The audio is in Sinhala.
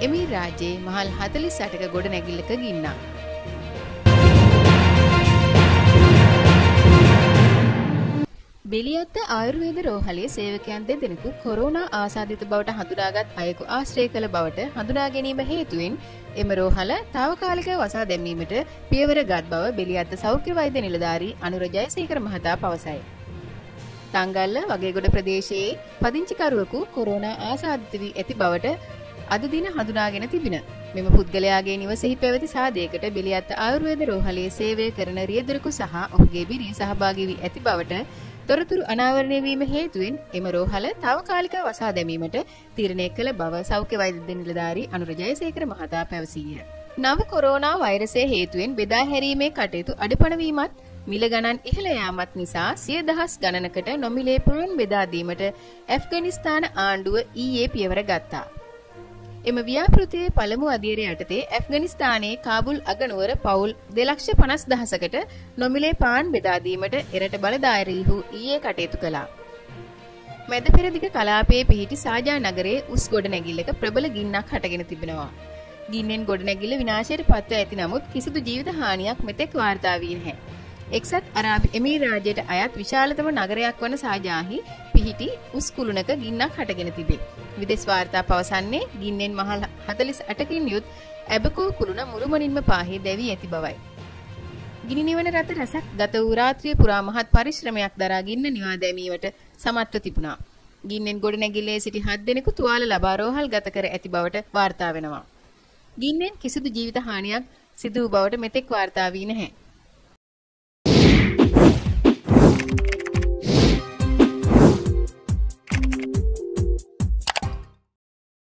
එමීර් රාජ්‍යයේ මහල් 48ක ගොඩනැගිල්ලක ගින්නක්. බෙලියත්ත ආයුර්වේද රෝහලේ සේවකයන් දෙදෙනෙකු කොරෝනා ආසාදිත බවට හඳුනාගත් අයෙකු ආශ්‍රය කළ බවට හඳුනා ගැනීම හේතුවෙන් එම රෝහල తాවකාලිකව වසා දැමීමට පියවර ගත් බව බෙලියත්ත සෞඛ්‍ය වෛද්‍ය නිලධාරී අනුර ජයසේකර මහතා පවසයි. තංගල්ල වගේගොඩ ප්‍රදේශයේ පදිංචිකරුවෙකු කොරෝනා ආසාදිත වී ඇති බවට අද දින හඳුනාගෙන තිබින. මෙම පුද්ගලයාගේ නිවසේහි පැවති සාදයකට බෙලියත්ත ආයුර්වේද රෝහලේ සේවය කරන රියදුරෙකු සහ ඔහුගේ බිරිය සහභාගී වී ඇති බවට තොරතුරු අනාවරණය වීම හේතුවෙන් එම රෝහල తాවකාලිකව වසා දැමීමට තීරණය කළ බව සෞඛ්‍ය වෛද්‍ය නිලධාරී අනුර ජයසේකර මහතා පැවසීය. නව කොරෝනා වෛරසය හේතුවෙන් බෙදා හැරීමේ කටයුතු අඩපණ වීමත් මිල ගණන් ඉහළ යාමත් නිසා 100,000 ගණනකට නොමිලේ පාන් බෙදා දීමට ඇෆ්ගනිස්තාන ආණ්ඩුව ඊයේ පියවර ගත්තා. එම ව්‍යාපෘතියේ පළමු අදියර යටතේ ඇෆ්ගනිස්තානයේ කාබුල් අගනුවර පවුල් 2,50,000කට නොමිලේ පාන් බෙදා දීමට එරට බලධාරීහු ඊයේ කටයුතු කළා. මැද පෙරදිග කලාපයේ පිහිටි සාජා නගරයේ උස් ගොඩනැගිල්ලක ප්‍රබල ගින්නක් හටගෙන තිබෙනවා. ගින්නෙන් ගොඩනැගිල්ල විනාශයට පත්ව ඇති නමුත් කිසිදු ජීවිත හානියක් මෙතෙක් වාර්තා වී නැහැ. එක්සත් අරාබි එමීර් රාජ්‍යයට අයත් විශාලතම නගරයක් වන සාජාහි පිහිටි උස් කුළුණක ගින්නක් හටගෙන තිබේ. විදේශ වාර්තා පවසන්නේ ගින්නෙන් මහල් 48කින් යුත් ඇබකෝ කුළුණ මුළුමනින්ම පාහේ දැවී ඇති බවයි. ගිනි නිවන රට රසක් ගත වූ රාත්‍රිය පුරා මහත් පරිශ්‍රමයක් දරා ගින්න නිවා දැමීමට සමත්ව තිබුණා. ගින්නෙන් ගොඩනැගිල්ලේ සිටි 7 දෙනෙකු තුවාල ලබා රෝහල් ගත කර ඇති බවට වාර්තා වෙනවා. ගින්නෙන් කිසිදු ජීවිත හානියක් සිදු වූ බවට මෙතෙක් වාර්තා වී නැහැ.